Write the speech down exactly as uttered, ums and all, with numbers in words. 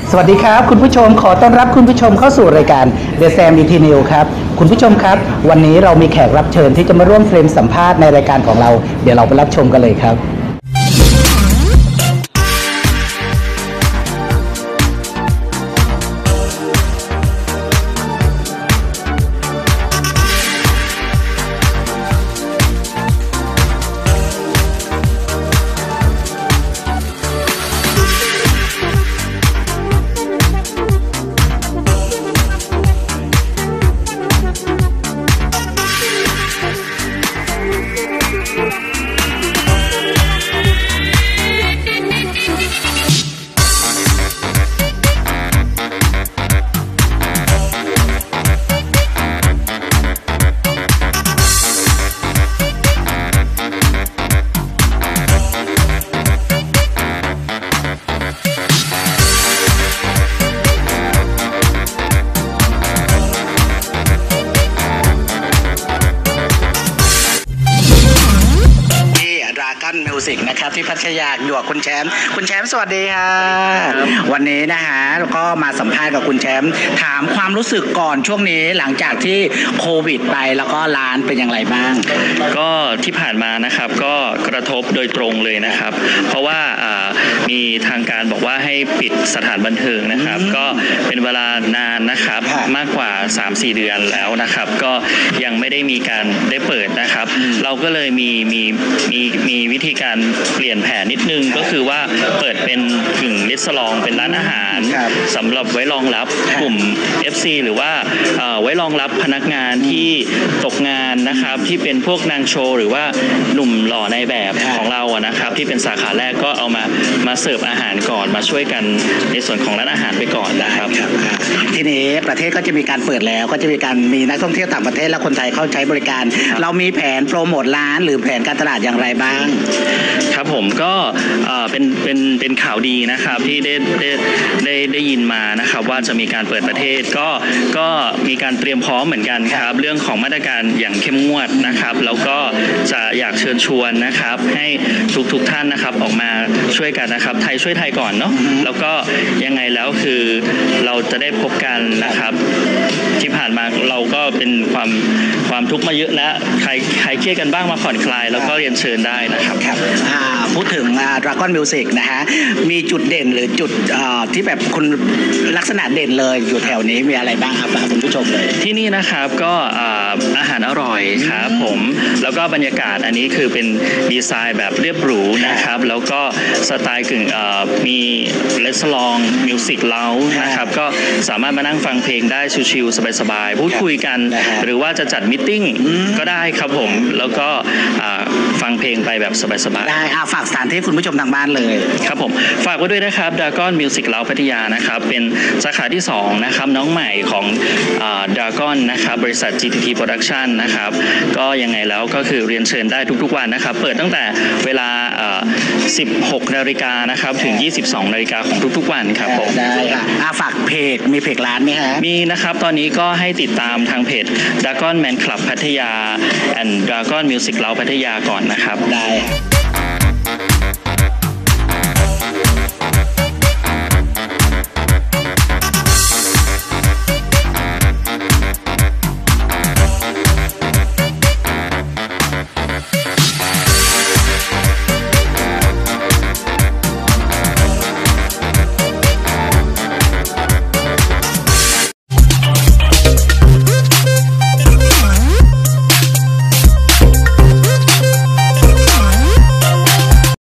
สวัสดีครับคุณผู้ชมขอต้อนรับคุณผู้ชมเข้าสู่รายการ The Sam อี ที News ครับคุณผู้ชมครับวันนี้เรามีแขกรับเชิญที่จะมาร่วมเฟรมสัมภาษณ์ในรายการของเราเดี๋ยวเราไปรับชมกันเลยครับมิวสิกนะครับที่พัทยาอยู่กับคุณแชมป์คุณแชมป์สวัสดีค่ะวันนี้นะฮะก็มาสัมภาษณ์กับคุณแชมป์ถามความรู้สึกก่อนช่วงนี้หลังจากที่โควิดไปแล้วก็ร้านเป็นอย่างไรบ้างก็ที่ผ่านมานะครับก็กระทบโดยตรงเลยนะครับเพราะว่ามีทางการบอกว่าให้ปิดสถานบันเทิงนะครับก็เป็นเวลานานนะครับมากกว่า สามสี่ เดือนแล้วนะครับก็ยังไม่ได้มีการได้เปิดนะครับเราก็เลยมีมีมีมีวิธีการเปลี่ยนแผนนิดนึงก็คือว่าเปิดเป็นกึ่งรีสอร์ทเป็นร้านอาหารสำหรับไว้รองรับกลุ่ม เอฟ ซี หรือว่าไว้รองรับพนักงานที่ตกงานนะครับที่เป็นพวกนางโชว์หรือว่าหนุ่มหล่อในแบบของเราอะนะครับที่เป็นสาขาแรกก็เอามามาเสิร์ฟอาหารก่อนมาช่วยกันในส่วนของร้านอาหารไปก่อนนะครับทีนี้ประเทศก็จะมีการเปิดแล้วก็จะมีการมีนักท่องเที่ยวต่างประเทศและคนไทยเข้าใช้บริการเรามีแผนโปรโมทร้านหรือแผนการตลาดอย่างไรบ้างครับผมก็เป็นเป็นเป็นข่าวดีนะครับที่ได้ได้ได้ได้ยินมานะครับว่าจะมีการเปิดประเทศก็ก็มีการเตรียมพร้อมเหมือนกันครับเรื่องของมาตรการอย่างเข้มงวดนะครับแล้วก็จะอยากเชิญชวนนะครับให้ทุกทุกท่านนะครับออกมาช่วยกันนะครับไทยช่วยไทยก่อนเนาะแล้วก็ยังไงแล้วคือเราจะได้พบกันนะครับที่ผ่านมาเราก็เป็นความความทุกข์มาเยอะแล้วใครใครเครียดกันบ้างมาผ่อนคลายแล้วก็เรียนเชิญได้นะครับครับพูดถึง Dragon Music นะฮะมีจุดเด่นหรือจุดที่แบบคุณลักษณะเด่นเลยอยู่แถวนี้มีอะไรบ้างครับคุณผู้ชมเลยที่นี่นะครับก็อาหารอร่อยครับผมแล้วก็บรรยากาศอันนี้คือเป็นดีไซน์แบบเรียบหรูนะครับแล้วก็สไตล์กึ่งมีเลสลองมิวสิกเล้านะครับก็สามารถมานั่งฟังเพลงได้ชิลๆสบายๆพูดคุยกันหรือว่าจะจัดมิทติ้งก็ได้ครับผมแล้วก็ฟังเพลงไปแบบสบายๆได้ฝากสถานที่คุณผู้ชมทางบ้านเลยครับผมฝากไว้ด้วยนะครับ Dragon Music เล้าพัทยานะครับเป็นสาขาที่สองนะครับน้องใหม่ของ Dragon นะครับบริษัท จี ที ที Production นะครับก็ยังไงแล้วก็คือเรียนเชิญได้ทุกๆวันนะครับเปิดตั้งแต่เวลาสิบหกนาฬิกานะครับถึงยี่สิบสองนาฬิกาของทุกๆวันครับผมได้ค่ะฝากเพจมีเพจร้านไหมฮะมีนะครับตอนนี้ก็ให้ติดตามทางเพจ Dragon Man Club พัทยา and Dragon Music เล้าพัทยาก่อนนะครับได้